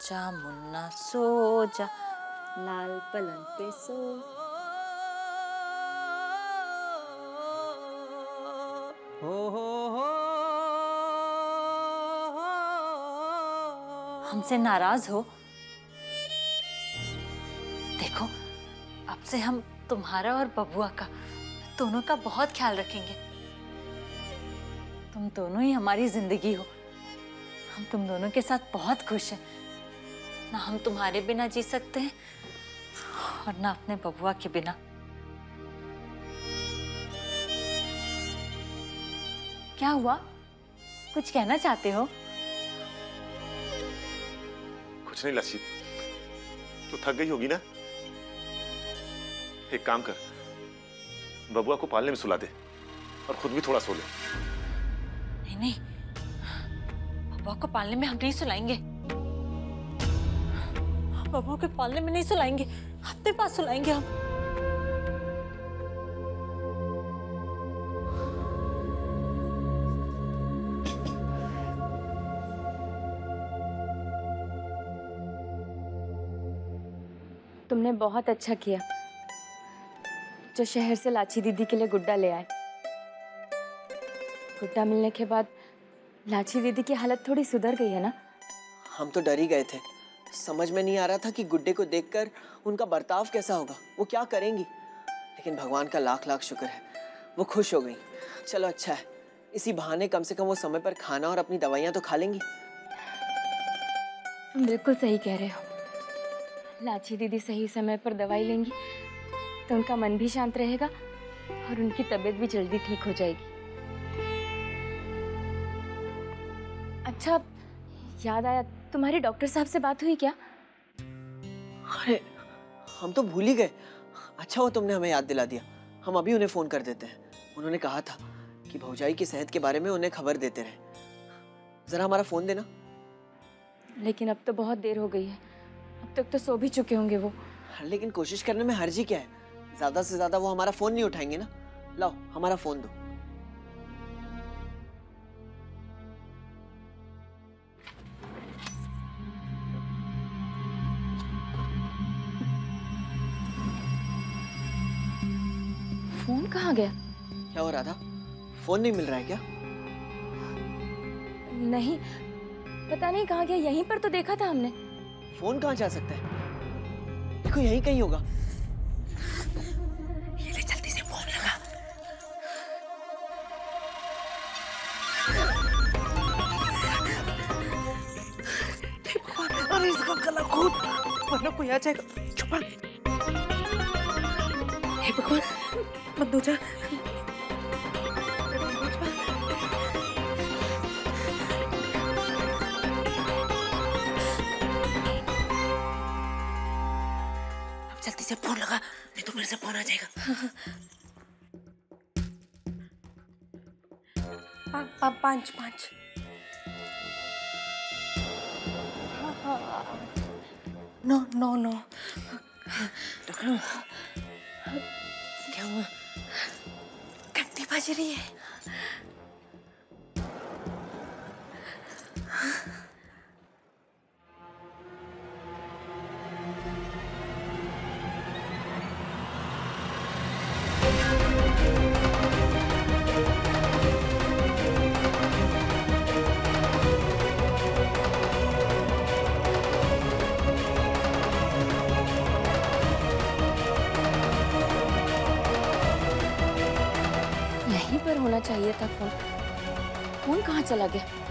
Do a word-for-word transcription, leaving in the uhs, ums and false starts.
जा मुन्ना सो जा, लाल पलंग पे सो। हो हो हो हमसे नाराज हो? देखो, अब से हम तुम्हारा और बबुआ का, दोनों का बहुत ख्याल रखेंगे। तुम दोनों ही हमारी जिंदगी हो। हम तुम दोनों के साथ बहुत खुश हैं। ना हम तुम्हारे बिना जी सकते हैं और ना अपने बबुआ के बिना। क्या हुआ? कुछ कहना चाहते हो? कुछ नहीं लच्छी, तू थक गई होगी ना। एक काम कर, बबुआ को पालने में सुला दे और खुद भी थोड़ा सो ले। नहीं नहीं, बबुआ को पालने में हम नहीं सुलाएंगे। बबुआ को पालने में नहीं सुलाएंगे, अपने पास सुलाएंगे हम। तुमने बहुत अच्छा किया जो शहर से लाची दीदी के लिए गुड्डा ले आए। गुड्डा मिलने के बाद लाची दीदी की हालत थोड़ी सुधर गई है ना? हम तो डर ही गए थे, समझ में नहीं आ रहा था कि गुड्डे को देखकर उनका बर्ताव कैसा होगा, वो क्या करेंगी। लेकिन भगवान का लाख लाख शुक्र है, वो खुश हो गई। चलो अच्छा है, इसी बहाने कम से कम वो समय पर खाना और अपनी दवाइयाँ तो खा लेंगी। तुम बिल्कुल सही कह रहे हो। लाची दीदी सही समय पर दवाई लेंगी तो उनका मन भी शांत रहेगा और उनकी तबीयत भी जल्दी ठीक हो जाएगी। अच्छा, याद आया, तुम्हारी डॉक्टर साहब से बात हुई क्या? अरे हम तो भूल ही गए। अच्छा हो तुमने हमें याद दिला दिया, हम अभी उन्हें फोन कर देते हैं। उन्होंने कहा था कि भौजाई की सेहत के बारे में उन्हें खबर देते रहे। जरा हमारा फोन देना। लेकिन अब तो बहुत देर हो गई है, अब तक तो सो भी चुके होंगे वो। लेकिन कोशिश करने में हर्जी क्या है, ज्यादा से ज्यादा वो हमारा फोन नहीं उठाएंगे ना। लाओ हमारा फोन दो। फोन कहाँ गया? क्या हो रहा था? फोन नहीं मिल रहा है क्या? नहीं, पता नहीं कहाँ गया। यहीं पर तो देखा था हमने। फोन कहाँ जा सकता है? देखो यहीं कहीं होगा। ये ले, जल्दी से फोन लगा। अरे इसका गला खोल, वरना कोई आ जाएगा। छुपा। हे भगवान, मत हो जा। जल्दी से फोन लगा, नहीं तो मेरे से फोन आ जाएगा। पा, पा, पांच पांच। No no no. क्या हुआ? घंटी बज रही है। यहीं पर होना चाहिए था फोन। फोन कहाँ चला गया?